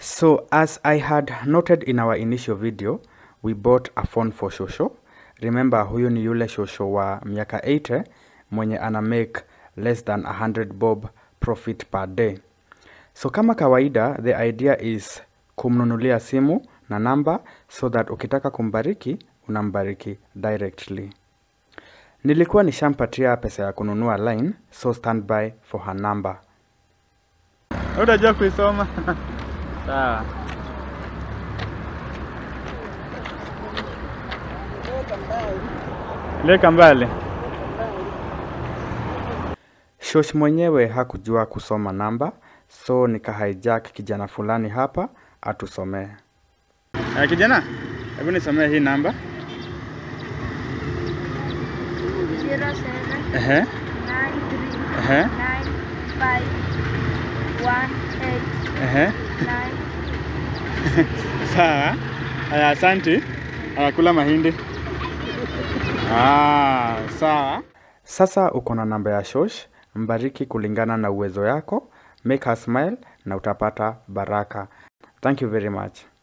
So as I had noted in our initial video, we bought a phone for Shosho. Remember, huyu ni yule Shosho wa miaka 80 mwenye ana make less than 100 bob profit per day. So kama kawaida, the idea is kumnunulia simu na namba so that ukitaka kumbariki, unambariki directly. Nilikuwa nishampatia pesa ya kununua line, so stand by for her number. Unajua kuisoma? Sawa. Leka mbali. Shosh mwenyewe hakujua kusoma namba, so nika hijack kijana fulani hapa atusomee. Kijana, hebu nisomee hii namba. 07 93 95 18 9. Sawa. Asante. Kula mahindi. Sawa. Sasa uko na namba ya Shosh, mbariki kulingana na uwezo yako, make her smile na utapata baraka. Thank you very much.